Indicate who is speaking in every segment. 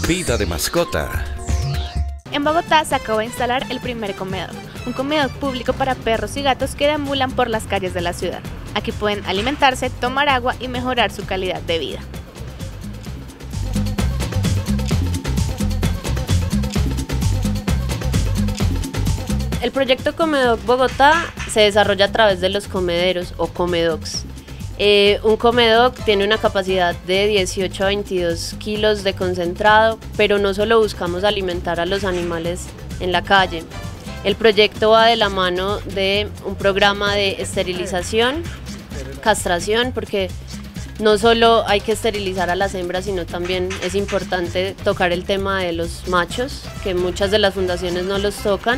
Speaker 1: Vida de mascota.
Speaker 2: En Bogotá se acabó de instalar el primer comedor, un comedor público para perros y gatos que deambulan por las calles de la ciudad. Aquí pueden alimentarse, tomar agua y mejorar su calidad de vida.
Speaker 3: El proyecto Comedoc Bogotá se desarrolla a través de los comederos o Comedocs. Un Comedoc tiene una capacidad de 18 a 22 kilos de concentrado, pero no solo buscamos alimentar a los animales en la calle. El proyecto va de la mano de un programa de esterilización, castración, porque no solo hay que esterilizar a las hembras, sino también es importante tocar el tema de los machos, que muchas de las fundaciones no los tocan.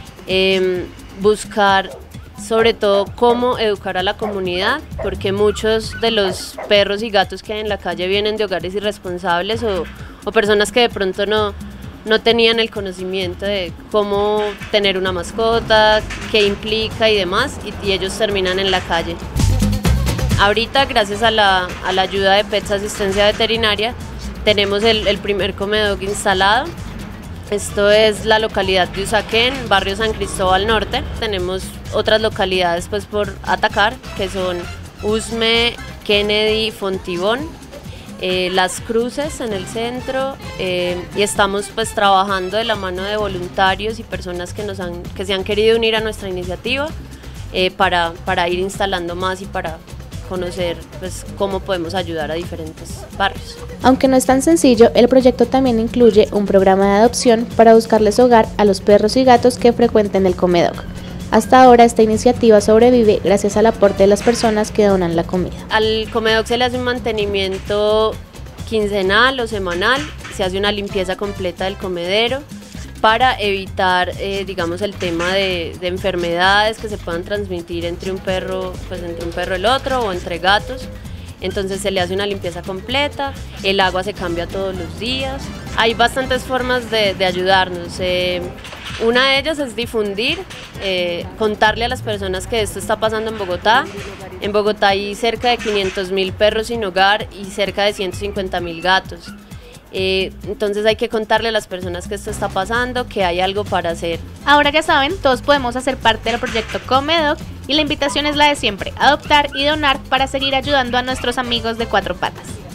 Speaker 3: Buscar sobre todo cómo educar a la comunidad, porque muchos de los perros y gatos que hay en la calle vienen de hogares irresponsables o personas que de pronto no tenían el conocimiento de cómo tener una mascota, qué implica y demás, y ellos terminan en la calle. Ahorita, gracias a la ayuda de Pets Asistencia Veterinaria, tenemos el primer Comedoc instalado. Esto es la localidad de Usaquén, barrio San Cristóbal Norte. Tenemos otras localidades pues por atacar, que son Usme, Kennedy, Fontibón, Las Cruces en el centro, y estamos pues trabajando de la mano de voluntarios y personas que se han querido unir a nuestra iniciativa para ir instalando más y para conocer pues cómo podemos ayudar a diferentes barrios.
Speaker 2: Aunque no es tan sencillo, el proyecto también incluye un programa de adopción para buscarles hogar a los perros y gatos que frecuenten el Comedoc. Hasta ahora esta iniciativa sobrevive gracias al aporte de las personas que donan la comida.
Speaker 3: Al Comedoc se le hace un mantenimiento quincenal o semanal, se hace una limpieza completa del comedero para evitar, digamos, el tema de enfermedades que se puedan transmitir entre un perro y el otro o entre gatos. Entonces se le hace una limpieza completa, el agua se cambia todos los días. Hay bastantes formas de ayudarnos. Una de ellas es difundir, contarle a las personas que esto está pasando en Bogotá. En Bogotá hay cerca de 500.000 perros sin hogar y cerca de 150.000 gatos. Entonces hay que contarle a las personas que esto está pasando, que hay algo para hacer.
Speaker 2: Ahora ya saben, todos podemos hacer parte del proyecto Comedoc y la invitación es la de siempre, adoptar y donar para seguir ayudando a nuestros amigos de cuatro patas.